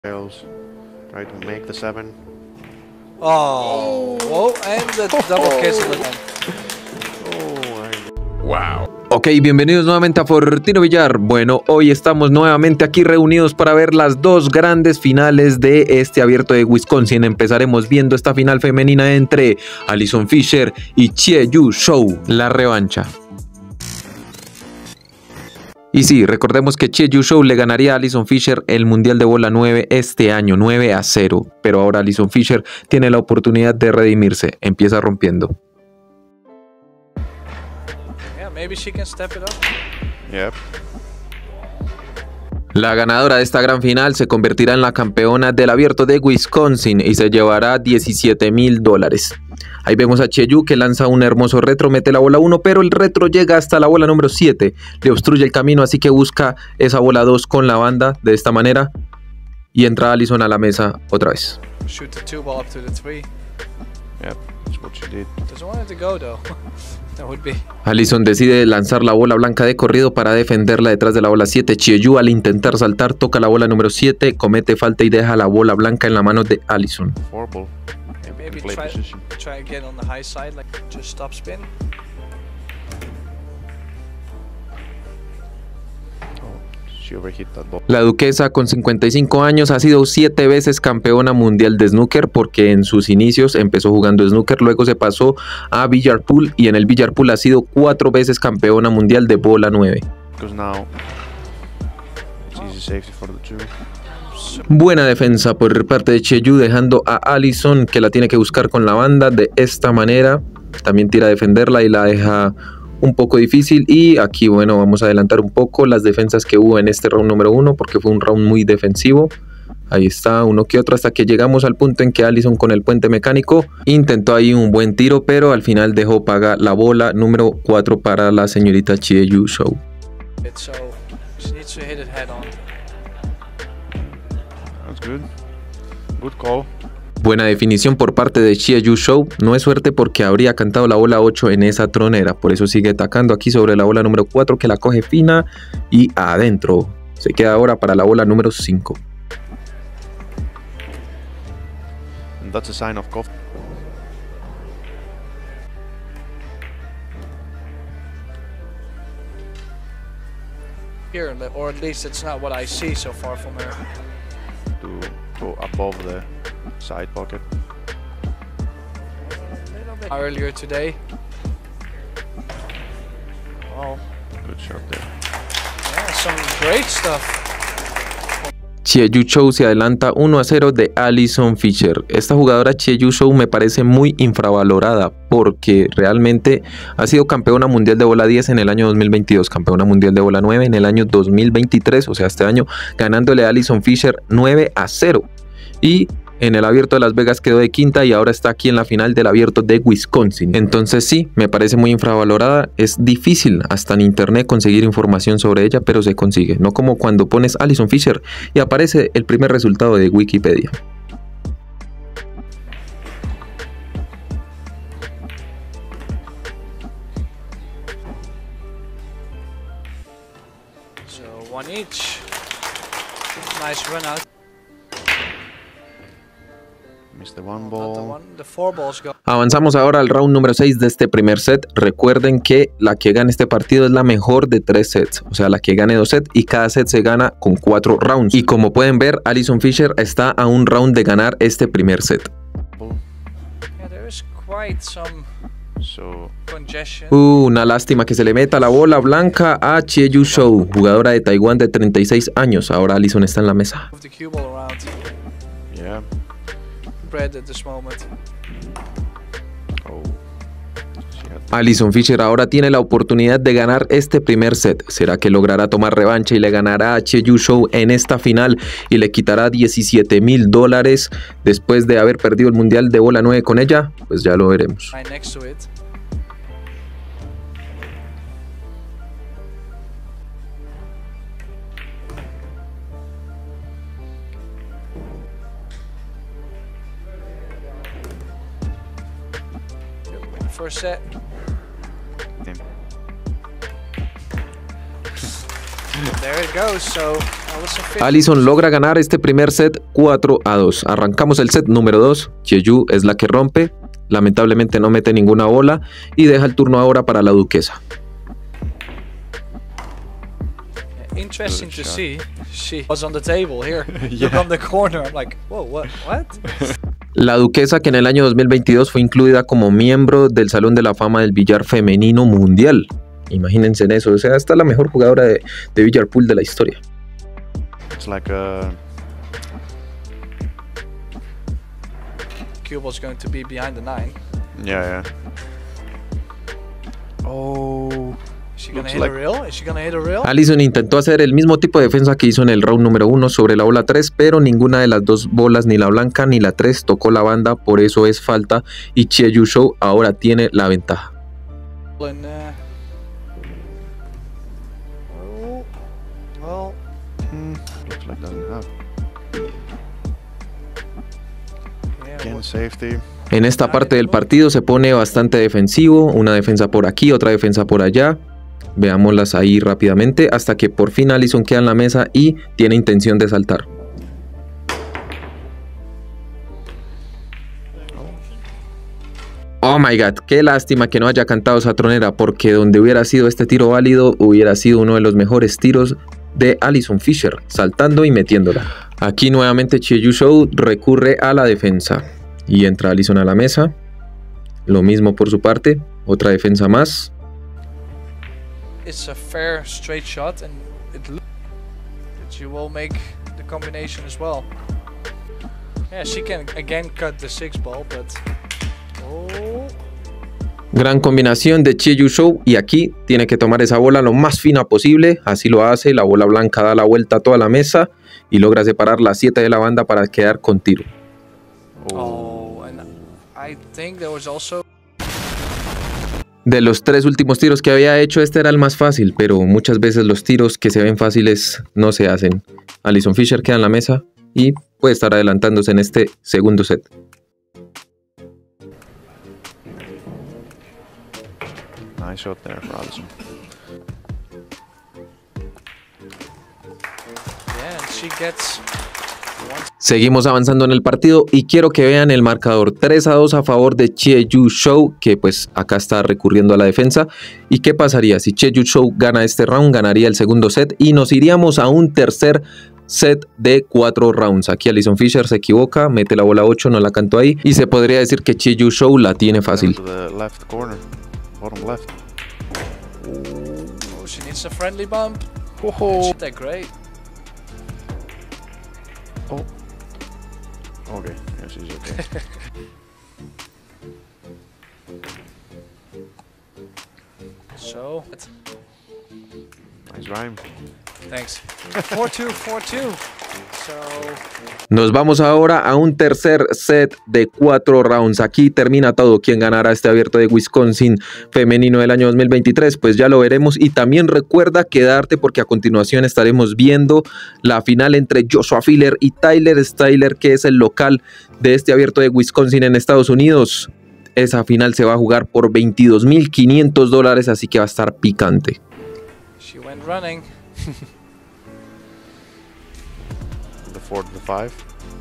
Rails. Try to make the 7. Oh, whoa, and the double cancel again. Wow. Ok, bienvenidos nuevamente a Fortino Villar. Bueno, hoy estamos nuevamente aquí reunidos para ver las dos grandes finales de este abierto de Wisconsin. Empezaremos viendo esta final femenina entre Alison Fisher y Chie-Yu Zhou, la revancha. Y sí, recordemos que Chie-Yu Zhou le ganaría a Alison Fisher el Mundial de Bola 9 este año, 9-0. Pero ahora Alison Fisher tiene la oportunidad de redimirse. Empieza rompiendo. Maybe she can step it up. Yep. La ganadora de esta gran final se convertirá en la campeona del abierto de Wisconsin y se llevará $17,000. Ahí vemos a Chie-Yu que lanza un hermoso retro, mete la bola 1, pero el retro llega hasta la bola número 7. Le obstruye el camino, así que busca esa bola 2 con la banda de esta manera. Y entra Alison a la mesa otra vez. Shoot the 2 ball up to the 3. Yep, that's what she did. Doesn't want it to go though. That would be. Alison decide lanzar la bola blanca de corrido para defenderla detrás de la bola 7. Chie-Yu al intentar saltar toca la bola número 7, comete falta y deja la bola blanca en la mano de Alison. Horrible. Maybe Play position. try to get on the high side, like just stop spin. She overhit that ball. La duquesa con 55 años ha sido 7 veces campeona mundial de snooker porque en sus inicios empezó jugando snooker, luego se pasó a billar pool y en el billar pool ha sido 4 veces campeona mundial de bola 9. Because now it's easy safety for the 2. Buena defensa por parte de Chie-Yu dejando a Alison que la tiene que buscar con la banda de esta manera. También tira a defenderla y la deja un poco difícil y aquí bueno vamos a adelantar un poco las defensas que hubo en este round número 1 porque fue un round muy defensivo. Ahí está uno que otro hasta que llegamos al punto en que Alison con el puente mecánico intentó ahí un buen tiro pero al final dejó paga la bola número 4 para la señorita Chie-Yu Zhou. So she needs to hit it head on. That's good. Good call. Buena definición por parte de Chie-Yu Zhou. No es suerte porque habría cantado la bola 8 en esa tronera. Por eso sigue atacando aquí sobre la bola número 4 que la coge fina y adentro. Se queda ahora para la bola número 5. And that's a sign of coffee. Here, or at least it's not what I see so far from her. To go above the side pocket. A little bit earlier today. Oh, Good shot there. yeah, some great stuff. Chie-Yu Zhou se adelanta 1-0 de Alison Fisher. Esta jugadora Chie-Yu Zhou me parece muy infravalorada porque realmente ha sido campeona mundial de bola 10 en el año 2022, campeona mundial de bola 9 en el año 2023, o sea este año ganándole a Alison Fisher 9-0 y en el abierto de Las Vegas quedó de quinta y ahora está aquí en la final del abierto de Wisconsin. Entonces sí, me parece muy infravalorada. Es difícil hasta en internet conseguir información sobre ella, pero se consigue. No como cuando pones Alison Fisher y aparece el primer resultado de Wikipedia. So one each. Nice run out. Missed the one Not the ball. one. The 4 balls go. Avanzamos ahora al round número 6 de este primer set. Recuerden que la que gane este partido es la mejor de 3 sets. O sea, la que gane 2 sets y cada set se gana con 4 rounds. Y como pueden ver, Alison Fisher está a un round de ganar este primer set. Yeah, there is quite some So congestion. Una lástima que se le meta la bola blanca a Chie-Yu Zhou, jugadora de Taiwán de 36 años. Ahora Alison está en la mesa. Move the cue ball around. yeah. Bread at this moment. Oh. She had Alison Fisher ahora tiene la oportunidad de ganar este primer set. ¿Será que logrará tomar revancha y le ganará a Chie-Yu Zhou en esta final y le quitará $17,000 después de haber perdido el Mundial de Bola 9 con ella? Pues ya lo veremos. Right next to it. First set. Damn. There it goes. So Alison logra ganar este primer set 4-2. Arrancamos el set número 2. Cheju es la que rompe. Lamentablemente no mete ninguna bola y deja el turno ahora para la duquesa. Interesting to see. She was on the table here. Look on the corner. I'm like, whoa, what? La duquesa, que en el año 2022 fue incluida como miembro del Salón de la Fama del Billar Femenino Mundial. Imagínense en eso, o sea, esta es la mejor jugadora de billar pool de la historia. It's like a... Cue ball's going to be behind the 9. Yeah. Oh... Is she gonna hit a reel? Is she gonna hit a reel? Alison intentó hacer el mismo tipo de defensa que hizo en el round número 1 sobre la bola 3, pero ninguna de las dos bolas, ni la blanca ni la 3, tocó la banda, por eso es falta y Cheju Show ahora tiene la ventaja. Looks like doesn't have. Again, safety. En esta parte del partido se pone bastante defensivo, una defensa por aquí, otra defensa por allá. Veámoslas ahí rápidamente hasta que por fin Alison queda en la mesa y tiene intención de saltar. Oh my god, qué lástima que no haya cantado esa tronera, porque donde hubiera sido este tiro válido hubiera sido uno de los mejores tiros de Alison Fisher, saltando y metiéndola. Aquí nuevamente Cheju Show recurre a la defensa y entra Alison a la mesa. Lo mismo por su parte, otra defensa más. It's a fair straight shot and it looks that she will make the combination as well. Yeah, she can again cut the 6 ball, but gran combinación de Cheju Show y aquí tiene que tomar esa bola lo más fina posible, así lo hace, la bola blanca da la vuelta a toda la mesa y logra separar las 7 de la banda para quedar con tiro. And I think there was also... De los 3 últimos tiros que había hecho, este era el más fácil, pero muchas veces los tiros que se ven fáciles no se hacen. Alison Fisher queda en la mesa y puede estar adelantándose en este segundo set. Nice shot there for Alison. Yeah, and she gets... Seguimos avanzando en el partido y quiero que vean el marcador 3-2 a favor de Cheju Show, que pues acá está recurriendo a la defensa. ¿Y qué pasaría? Si Cheju Show gana este round, ganaría el segundo set y nos iríamos a un tercer set de 4 rounds. Aquí Alison Fisher se equivoca, mete la bola 8, no la cantó ahí y se podría decir que Cheju Show la tiene fácil. Left corner, bottom left. Oh, she needs a friendly bump. She did great. Oh. Okay, yeah, she's okay. So, nice rhyme. Thanks. 4-2, 4-2. So... Nos vamos ahora a un tercer set de 4 rounds. Aquí termina todo. ¿Quién ganará este abierto de Wisconsin femenino del año 2023? Pues ya lo veremos. Y también recuerda quedarte porque a continuación estaremos viendo la final entre Joshua Filler y Tyler Styler, que es el local de este abierto de Wisconsin en Estados Unidos. Esa final se va a jugar por $22,500, así que va a estar picante. She went running. The 4 to the 5.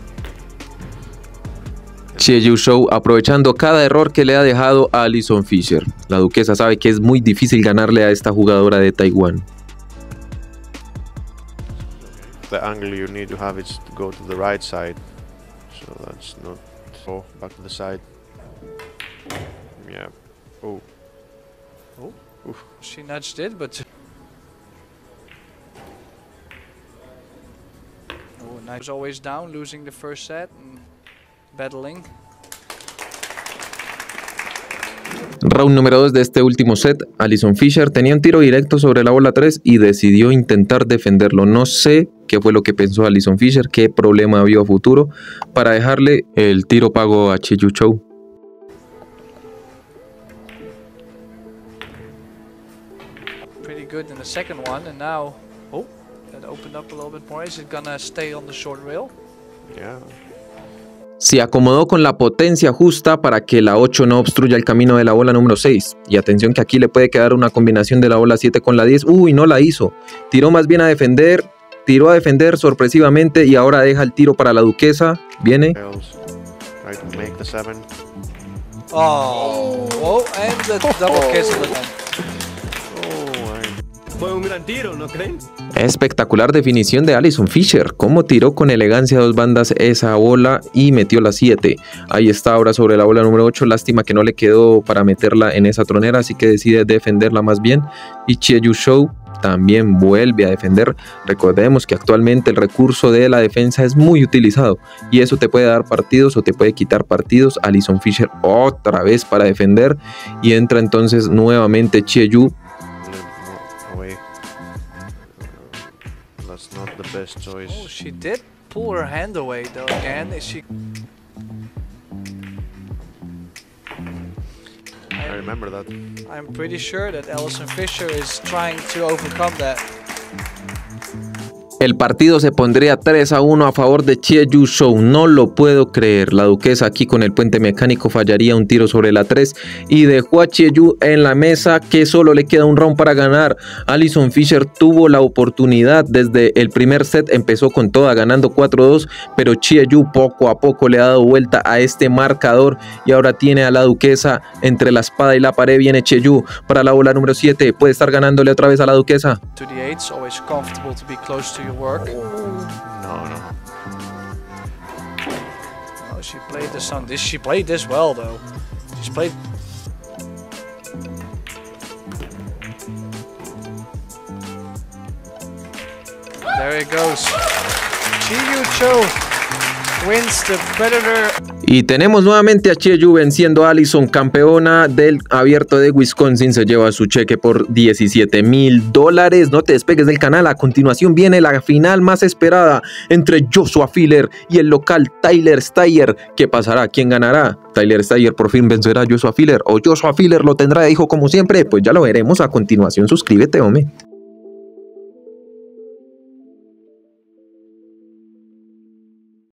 Cheju Show aprovechando cada error que le ha dejado a Alison Fisher. La duquesa sabe que es muy difícil ganarle a esta jugadora de Taiwán. The angle you need to have is to go to the right side. So that's not... Oh, back to the side. Yeah. Oh. Oh. Oof. She nudged it, but... Oh, nice. Was always down, losing the first set and battling. Round número 2 de este último set. Alison Fisher tenía un tiro directo sobre la bola 3 y decidió intentar defenderlo. No sé qué fue lo que pensó Alison Fisher, qué problema vio a futuro para dejarle el tiro pago a Cheju Show. Pretty good in the second one, and now, oh, that opened up a little bit more. Is it gonna stay on the short rail? Yeah. Se acomodó con la potencia justa para que la 8 no obstruya el camino de la bola número 6. Y atención que aquí le puede quedar una combinación de la bola 7 con la 10. Uy, no la hizo. Tiró más bien a defender tiró a defender sorpresivamente y ahora deja el tiro para la duquesa. Viene. Try to make the 7. Oh, and the double kiss of the time. Fue un gran tiro, ¿no creen? Espectacular definición de Alison Fisher, cómo tiró con elegancia a dos bandas esa bola y metió la 7. Ahí está ahora sobre la bola número 8, lástima que no le quedó para meterla en esa tronera, así que decide defenderla más bien. Y Chie-Yu Shou también vuelve a defender. Recordemos que actualmente el recurso de la defensa es muy utilizado y eso te puede dar partidos o te puede quitar partidos. Alison Fisher otra vez para defender y entra entonces nuevamente Chie-Yu. That's not the best choice. Oh, she did pull her hand away though again. Is she... I remember that. I'm pretty sure that Alison Fisher is trying to overcome that. El partido se pondría 3-1 a favor de Chie-Yu Shou, no lo puedo creer. La duquesa aquí con el puente mecánico fallaría un tiro sobre la 3 y dejó a Chie-Yu en la mesa, que solo le queda un round para ganar. Alison Fisher tuvo la oportunidad desde el primer set, empezó con toda ganando 4-2, pero Chie-Yu poco a poco le ha dado vuelta a este marcador y ahora tiene a la duquesa entre la espada y la pared. Viene Chie-Yu para la bola número 7, puede estar ganándole otra vez a la duquesa. To the 8, always comfortable to be close to your work. No. Oh, she played this on this. She played this well though. She's played. There it goes. Chie-Yu Shou wins the Predator. Y tenemos nuevamente a Chie-Yu venciendo a Alison, campeona del abierto de Wisconsin. Se lleva su cheque por $17,000. No te despegues del canal. A continuación viene la final más esperada entre Joshua Filler y el local Tyler Styer. ¿Qué pasará? ¿Quién ganará? ¿Tyler Styer por fin vencerá a Joshua Filler o Joshua Filler lo tendrá de hijo como siempre? Pues ya lo veremos a continuación. Suscríbete, hombre.